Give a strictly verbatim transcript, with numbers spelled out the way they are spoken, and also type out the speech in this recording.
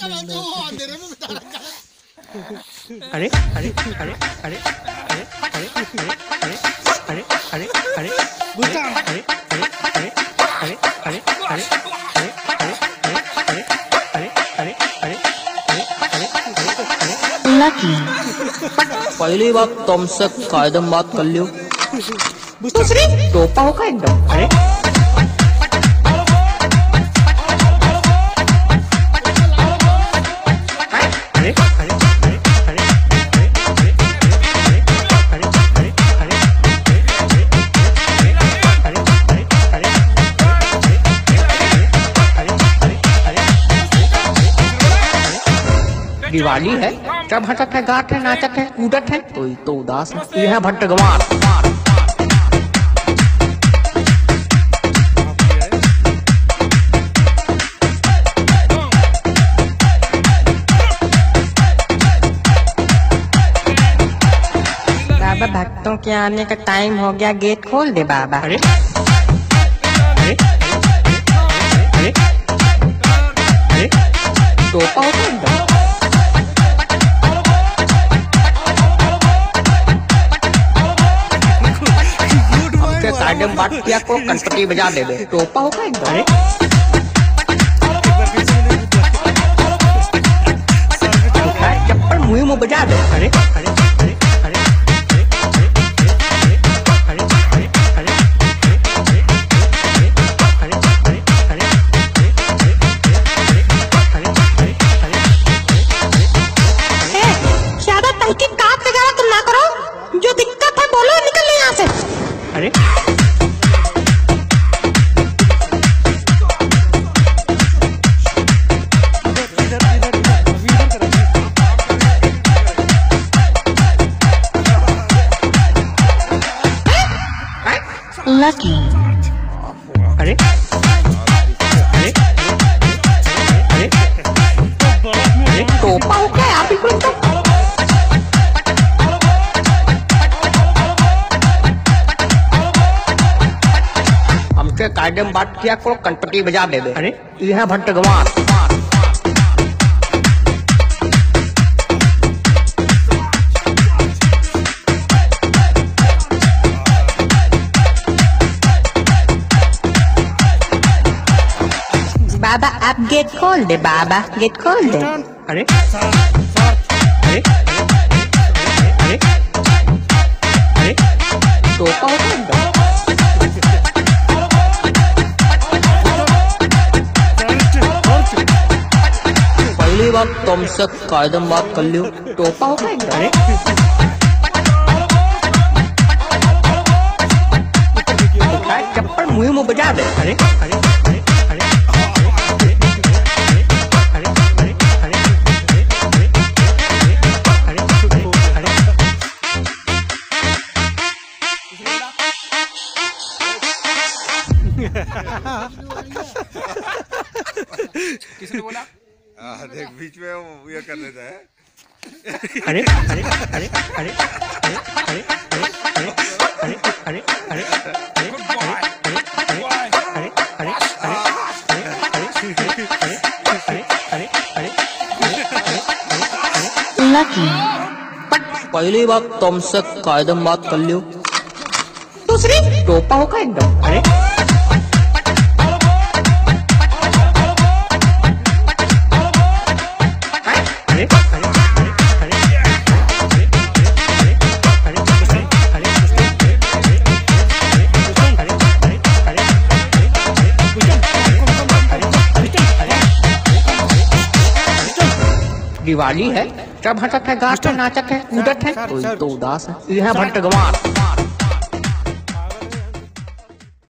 अरे अरे अरे अरे अरे अरे अरे अरे अरे अरे अरे बुझा अरे अरे अरे अरे अरे अरे अरे अरे अरे अरे अरे अरे लकी पहली बात तुमसे कायदम बात कर लियो दूसरी टोपा होगा एकदम अरे दिवाली है सब हंसत है गात है नाचत है कूदत है कोई तो उदास है यह भट्ट गंवार बाबा भक्तों के आने का टाइम हो गया गेट खोल दे बाबा अरे अरे अरे अरे टोपा होगा कायदम बात किया को कनपटी बजा दे दे टोपा होगा एकदम अरे चप्पल मुंह में बजा दे अरे अरे अरे अरे ज्यादा तहकीक काट वगैरह तुम ना करो जो दिक्कत है बोलो निकल यहाँ से अरे लकी अरे अरे अरे अरे टोपा हो क्या आप बिल्कुल हमसे कायदम बात किया को कनपटी बजा दे दे अरे यह भट्ट गंवार बाबा आप गेट खोल दे बाबा गेट खोल दे अरे अरे अरे अरे टोपा होगा पहली बार तुमसे कायदम बात कर लियो टोपा होगा एकदम अरे चप्पल मुंह में बजा दे अरे अरे किसने बोला? हाँ देख बीच में वो ये कर देता है। अरे अरे अरे अरे अरे अरे अरे अरे अरे लकी पहली बात तुमसे कायदम बात कर लियो दूसरी टोपा होगा एकदम अरे दिवाली है सब हंसत है गात है नाचत है कूदत है कोई तो उदास है यह भट्ट गंवार